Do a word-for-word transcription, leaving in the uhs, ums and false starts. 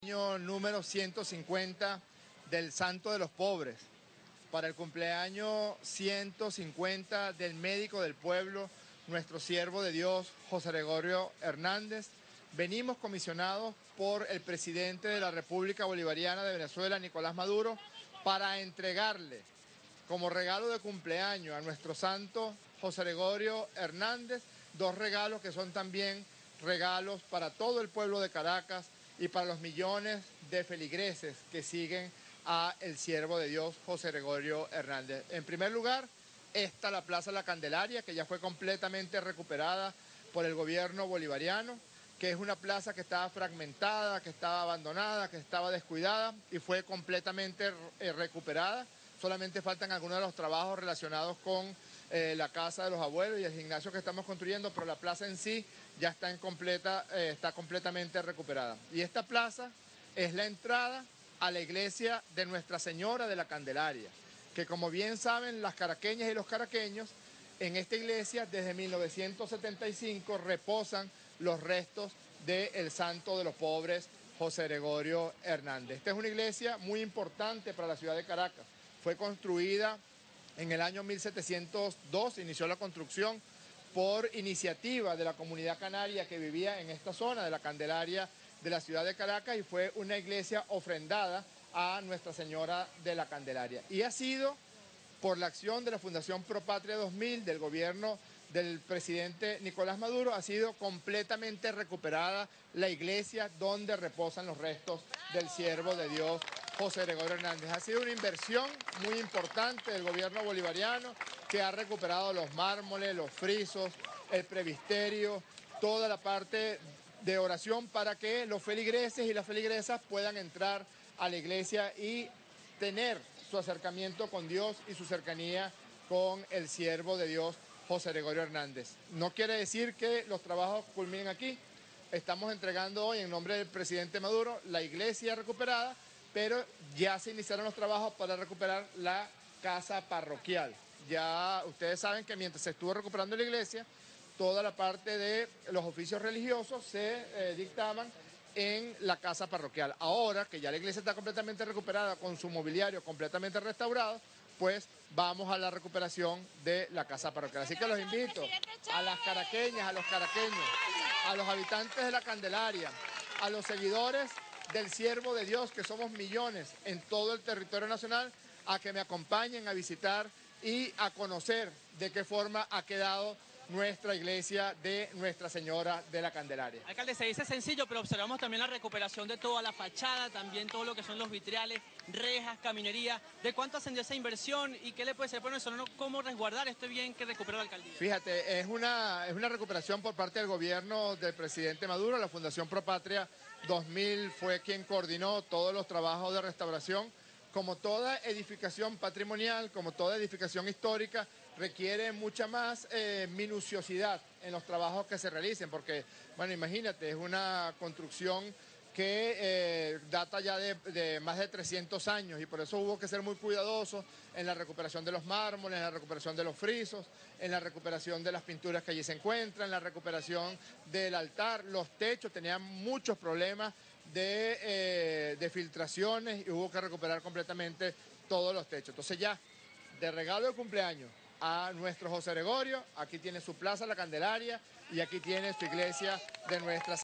Año número ciento cincuenta del Santo de los Pobres, para el cumpleaños ciento cincuenta del médico del pueblo, nuestro siervo de Dios, José Gregorio Hernández. Venimos comisionados por el presidente de la República Bolivariana de Venezuela, Nicolás Maduro, para entregarle como regalo de cumpleaños a nuestro santo José Gregorio Hernández dos regalos que son también regalos para todo el pueblo de Caracas y para los millones de feligreses que siguen a el siervo de Dios José Gregorio Hernández. En primer lugar, está la Plaza La Candelaria, que ya fue completamente recuperada por el gobierno bolivariano, que es una plaza que estaba fragmentada, que estaba abandonada, que estaba descuidada y fue completamente eh, recuperada. Solamente faltan algunos de los trabajos relacionados con eh, la casa de los abuelos y el gimnasio que estamos construyendo, pero la plaza en sí ya está, en completa, eh, está completamente recuperada. Y esta plaza es la entrada a la iglesia de Nuestra Señora de la Candelaria, que como bien saben las caraqueñas y los caraqueños, en esta iglesia desde mil novecientos setenta y cinco reposan los restos del santo de los pobres, José Gregorio Hernández. Esta es una iglesia muy importante para la ciudad de Caracas. Fue construida en el año mil setecientos dos, inició la construcción por iniciativa de la comunidad canaria que vivía en esta zona de la Candelaria de la ciudad de Caracas, y fue una iglesia ofrendada a Nuestra Señora de la Candelaria. Y ha sido por la acción de la Fundación Pro Patria dos mil, del gobierno del presidente Nicolás Maduro, ha sido completamente recuperada la iglesia donde reposan los restos del siervo de Dios José Gregorio Hernández. Ha sido una inversión muy importante del gobierno bolivariano, que ha recuperado los mármoles, los frisos, el presbiterio, toda la parte de oración para que los feligreses y las feligresas puedan entrar a la iglesia y tener su acercamiento con Dios y su cercanía con el siervo de Dios José Gregorio Hernández. No quiere decir que los trabajos culminen aquí. Estamos entregando hoy, en nombre del presidente Maduro, la iglesia recuperada, pero ya se iniciaron los trabajos para recuperar la casa parroquial. Ya ustedes saben que mientras se estuvo recuperando la iglesia, toda la parte de los oficios religiosos se eh, dictaban en la casa parroquial. Ahora que ya la iglesia está completamente recuperada, con su mobiliario completamente restaurado, pues vamos a la recuperación de la casa parroquial. Así que los invito a las caraqueñas, a los caraqueños, a los habitantes de la Candelaria, a los seguidores del siervo de Dios, que somos millones en todo el territorio nacional, a que me acompañen a visitar y a conocer de qué forma ha quedado nuestra iglesia de Nuestra Señora de la Candelaria. Alcalde, se dice sencillo, pero observamos también la recuperación de toda la fachada, también todo lo que son los vitriales, rejas, caminería. ¿De cuánto ascendió esa inversión y qué le puede ser por venezolano? ¿Cómo resguardar este bien que recuperó la alcaldía? Fíjate, es una, es una recuperación por parte del gobierno del presidente Maduro. La Fundación Pro Patria dos mil fue quien coordinó todos los trabajos de restauración. Como toda edificación patrimonial, como toda edificación histórica, requiere mucha más eh, minuciosidad en los trabajos que se realicen, porque, bueno, imagínate, es una construcción que eh, data ya de, de más de trescientos años, y por eso hubo que ser muy cuidadosos en la recuperación de los mármoles, en la recuperación de los frisos, en la recuperación de las pinturas que allí se encuentran, en la recuperación del altar. Los techos tenían muchos problemas de, eh, de filtraciones y hubo que recuperar completamente todos los techos. Entonces ya, de regalo de cumpleaños a nuestro José Gregorio, aquí tiene su plaza La Candelaria y aquí tiene su iglesia de Nuestra